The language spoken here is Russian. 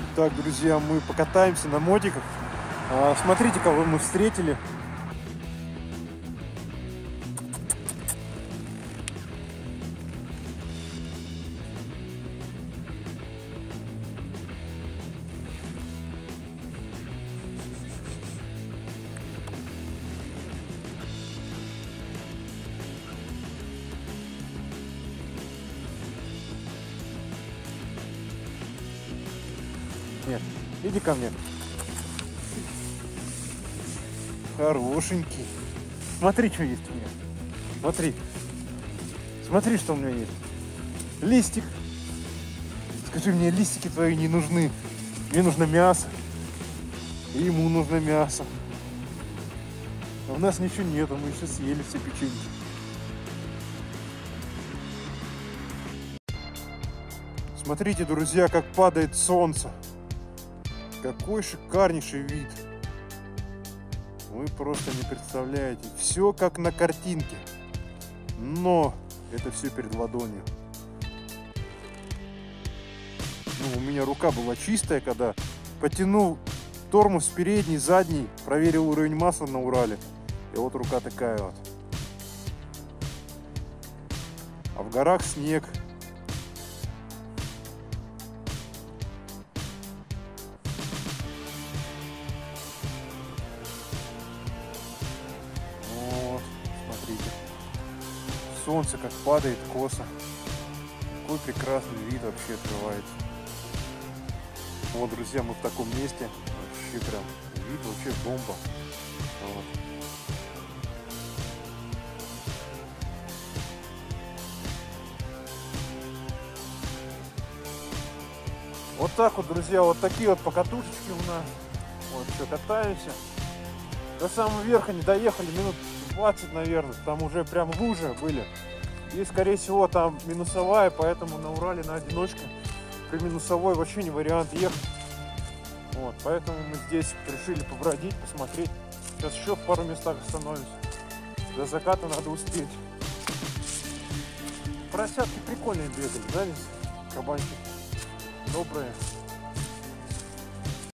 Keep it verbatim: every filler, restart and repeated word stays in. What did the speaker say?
Так, друзья, мы покатаемся на мотиках. А, смотрите, кого мы встретили. Нет, иди ко мне. Хорошенький. Смотри, что есть у меня. Смотри. Смотри, что у меня есть. Листик. Скажи мне, листики твои не нужны. Мне нужно мясо. И ему нужно мясо. А у нас ничего нету, мы еще съели все печеньки. Смотрите, друзья, как падает солнце. Какой шикарнейший вид. Вы просто не представляете. Все как на картинке. Но это все перед ладонью. Ну, у меня рука была чистая, когда потянул тормоз передний, задний, проверил уровень масла на Урале. И вот рука такая вот. А в горах снег. Солнце как падает косо. Какой прекрасный вид вообще открывается. Вот, друзья, мы в таком месте. Вообще прям вид вообще бомба. Вот. Вот так вот, друзья, вот такие вот покатушечки у нас. Вот, все, катаемся. До самого верха не доехали, минут двадцать, наверное, там уже прям лужи были. И, скорее всего, там минусовая, поэтому на Урале на одиночке при минусовой вообще не вариант ехать. Вот, поэтому мы здесь решили побродить, посмотреть. Сейчас еще в пару местах остановимся. До заката надо успеть. Поросятки прикольные бегали, да, здесь? Кабанчики добрые.